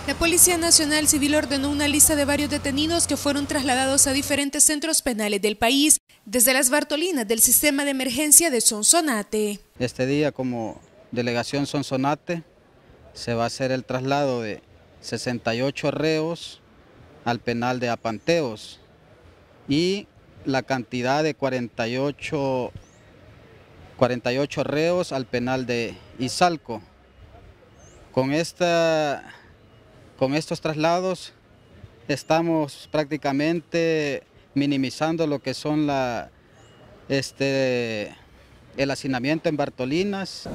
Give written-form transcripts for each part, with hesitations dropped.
La Policía Nacional Civil ordenó una lista de varios detenidos que fueron trasladados a diferentes centros penales del país desde las Bartolinas del sistema de emergencia de Sonsonate. Este día, como delegación Sonsonate, se va a hacer el traslado de 68 reos al penal de Apanteos y la cantidad de 48 reos al penal de Izalco. Con estos traslados estamos prácticamente minimizando lo que son el hacinamiento en Bartolinas.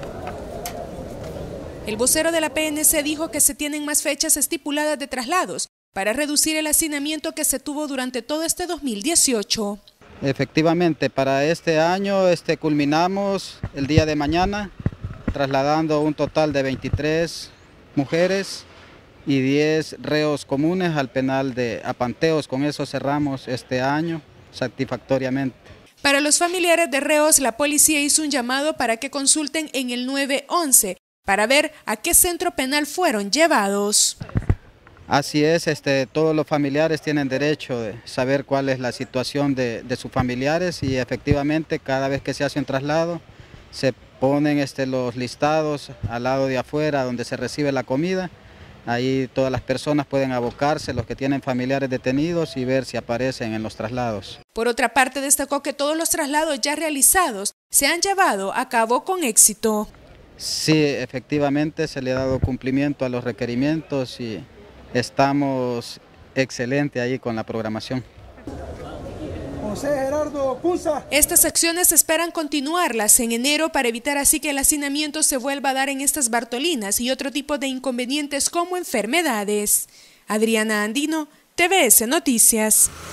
El vocero de la PNC dijo que se tienen más fechas estipuladas de traslados para reducir el hacinamiento que se tuvo durante todo este 2018. Efectivamente, para este año culminamos el día de mañana trasladando un total de 23 mujeres y 10 reos comunes al penal de Apanteos. Con eso cerramos este año satisfactoriamente. Para los familiares de reos, la policía hizo un llamado para que consulten en el 911 para ver a qué centro penal fueron llevados. Así es, todos los familiares tienen derecho de saber cuál es la situación de sus familiares y efectivamente cada vez que se hace un traslado se ponen los listados al lado de afuera donde se recibe la comida. Ahí todas las personas pueden abocarse, los que tienen familiares detenidos, y ver si aparecen en los traslados. Por otra parte, destacó que todos los traslados ya realizados se han llevado a cabo con éxito. Sí, efectivamente se le ha dado cumplimiento a los requerimientos y estamos excelentes ahí con la programación. José Gerardo Cunza. Estas acciones esperan continuarlas en enero para evitar así que el hacinamiento se vuelva a dar en estas Bartolinas y otro tipo de inconvenientes como enfermedades. Adriana Andino, TVS Noticias.